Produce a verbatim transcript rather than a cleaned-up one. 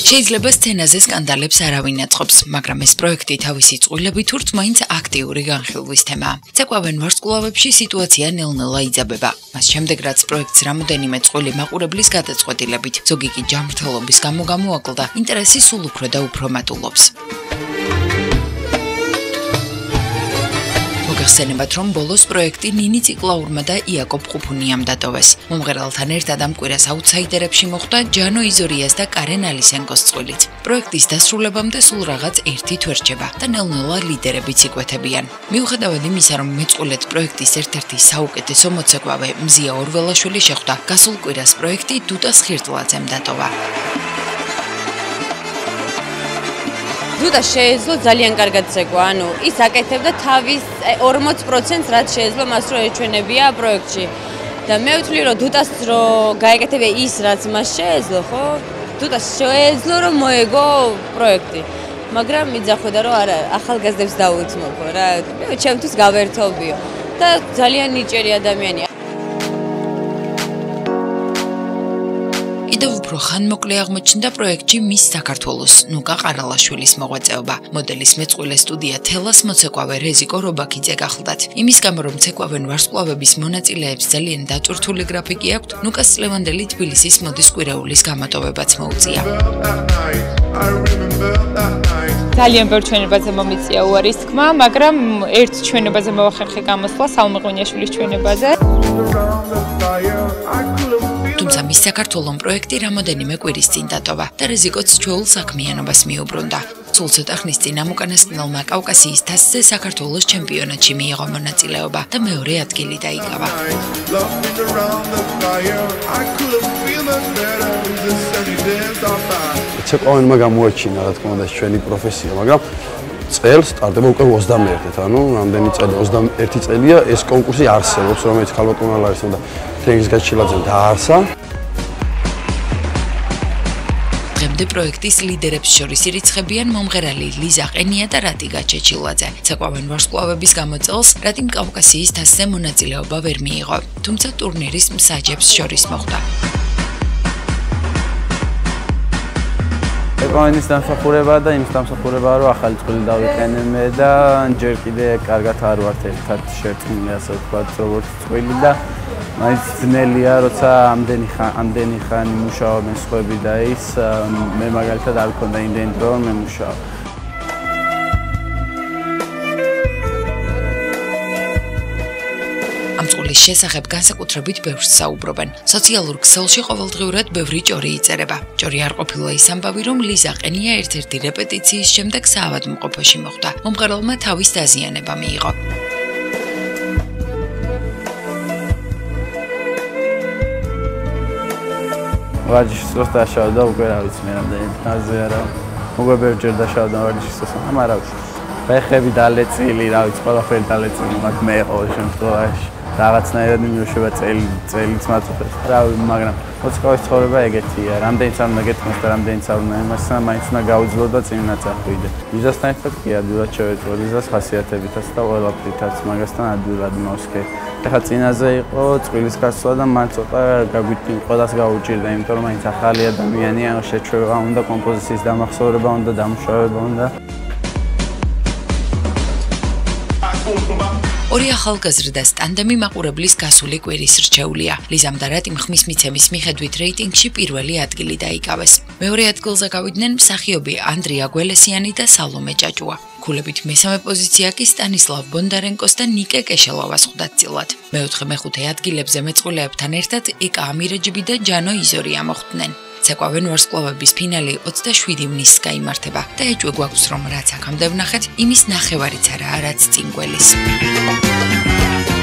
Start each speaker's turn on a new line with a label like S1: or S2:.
S1: შეიძლება სცენაზე სკანდალებს არავინ აწყობს, მაგრამ ეს პროექტი თავისი წყვილებით ურთ მაინც აქტიური განხილვის თემაა. ცეკვავენ ვარსკვლავებში სიტუაცია ნელ-ნელა იძაბება. მას შემდეგ რაც პროექტს რამოდენიმე წყვილი მაყურებლის გადაწყვეტილებით, ზოგი კი ჯანმრთელობის გამო გამოაკლდა, ინტერესი სულ უფრო და უფრო მატულობს. მოგეხსენებათ, რომ ბოლოს პროექტი ნინი ციკლაურმა და იაკობ ყუფუნიამ დატოვეს. მომღერალთან ერთად ამ კვირას აუთსაიდერებში მოხვდა ჯანო იზორიას და კარენ ალისენკოს წყვილიც. პროექტის დასრულებამდე სულ რაღაც ერთი თვე რჩება და ნელ-ნელა ლიდერებიც იკვეთებიან. მიუხედავად იმისა, რომ მეწყვილედ პროექტის ერთ-ერთი საუკეთესო მოცეკვავე მზია ორველაშვილი შეხვდა, გასულ კვირას პროექტი დუტას ხირტლაძემ დატოვა.
S2: დუდა შეეძლო ძალიან კარგად ცეკვა, ანუ ის აკეთებდა თავის ორმოც პროცენტს რაც შეეძლო მას რო ეჩვენებია პროექტში. და მე ვთვლი რომ დუტას რო გაეკეთებია ის რაც მას შეეძლო, ხო? დუტას შეეძლო რომ მოეგო პროექტი. მაგრამ მიძახოდა რომ არა, ახალგაზრდებს დაუძმობო რა. მე ჩემთვის გავერთობიო და ძალიან ნიჭიერი ადამიანია.
S1: კიდევ უფრო ხანმოკლე აღმოჩნდა პროექტში მის საქართველოს ნუკა ყარალაშვილის მოღვაწეობა. მოდელის მეწყვილე სტუდია თელას მოცეკვავე რეზიკო რობაქიძე გახლდათ. იმის გამო რომ ცეკვავენ ვარსკვლავების მონაწილეებს ძალიან დაწურთული გრაფიკი აქვთ, ნუკას წლევანდელი თბილისის მოდის კვირაულის გამოტოვებაც მოუწია.
S3: ძალიან ბევრ ჩვენებაზე მომიწია უარის თქმა, მაგრამ ერთ ჩვენებაზე მოვახერხე გამოსვლა საუმე ღვინიაშვილის ჩვენებაზე. თუმცა მის საქართველოს პროექტი რამოდენიმე კვირის წინ დატოვა და რეზიკოც ჩვეულ საქმიანობას მიუბრუნდა. სულ ცოტა ხნის წინ ამ უკანასკნელმა კავკასიის თასზე საქართველოს ჩემპიონატში მიიღო მონაწილეობა და მეორე ადგილი დაიკავა.
S4: ცეკვავენმა გამოაჩინა რა თქმა უნდა ჩვენი პროფესია, მაგრამ წელს სტარტება უკვე ოცდამეერთით, ანუ რამდენი წელი ოცდაერთი წელია ეს კონკურსი არსებობს, რომელიც ქალბატონ ალარისმა და თენგიზ გაჩილაძემ დააარსა.
S1: დღემდე პროექტის ლიდერებს შორის ირიცხებიან მომღერალი ლიზა ყენია და რატიგა ჩეჩილაძე. ცეკვავენ ვარსკვლავების გამოწელს რატიმ კავკასიის თასზე მონაწილეობა ვერ მიიღო, თუმცა ტურნირის მსაჯებს შორის მოხვდა.
S5: ცეკვავენის დამსახურება და იმის დამსახურება რომ ახალი წყვილი დავიყენე და ჯერ კიდე კარგად არ ვართ ერთად შერწყმული, ასე ვთქვათ, როგორც წყვილი და მაინც ძნელია, როცა ამდენი ამდენი ხანი მუშაობენ სხვები და ის მე მაგალითად არ მქონდა იმდენი დრო რომ მე მუშაობ.
S1: ამ წყვილის შესახებ განსაკუთრებით ბევრს საუბრობენ. სოციალურ ქსელში ყოველდღიურად ბევრი ჭორი იწერება. ჭორი არ ყოფილა ის ამბავი, რომ ლიზა ყენია ერთ-ერთი რეპეტიციის შემდეგ საავადმყოფოში მოხვდა. მომღერალმა თავის დაზიანება მიიღო.
S5: ვარჯიშს დაშავდა უკვე რა ვიცი მე რამდენი თაზე არა. უკვე ბევრჯერ დაშავდა ვარჯიშს, მაგრამ არა ვშ. ფეხები დალეწილი, რა ვიცი, ყველაფერი დალეწილი მაგ მე ყოველ შემთხვევაში. რაღაცნაირად მიმოშება წელი წელიც მაწუხებს. რა მაგრამ მოცეკვავის ცხოვრება ეგეთია. რამდენიც არ უნდა გეთქმას და რამდენიც არ უნდა იმას, მაინც უნდა გაუძლო და წინ უნდა წახვიდე. ლიზასთან ერთად კი ადვილად შევეწყვე, ლიზას ხასიათებითაც და ყველაფრითაც მაგასთან ადვილად მოვსქე. ეხლა წინაზე იყო წყვილის გასვლა და მან ცოტა გაგვიტინ ყველას გაუჭირდა, იმიტომ რომ მაინც ახალი ადამიანია, შეჩვევა უნდა, კომპოზიციის დამახსოვრება უნდა, დამუშავება უნდა.
S1: ორი ახალგაზრდას ტანდემი მაყურებლის გასული კვირის რჩეულია. ლიზამ და რატიმ ხმის მიცემის მიხედვით რეიტინგში პირველი ადგილი დაიკავეს. მეორე ადგილზე გავიდნენ მსახიობი ანდრია გველესიანი და სალომე ჭაჭუა. ქულებით მესამე პოზიცია კი სტანისლავ ბონდარენკოს და ნიკე კეშელოვას ხვდა წილად. მეოთხე მეხუთე ადგილებზე მეწყვილეებთან ერთად ეკა ამირეჯიბი და ჯანო იზორია მოხვდნენ. ცეკვავენ ვარსკვლავების ფინალი ოცდაშვიდი ივნისს გაიმართება და ეჭვი გვაქვს რომ რაც აქამდე ვნახეთ, იმის ნახევარიც არაა რაც წინ გველის.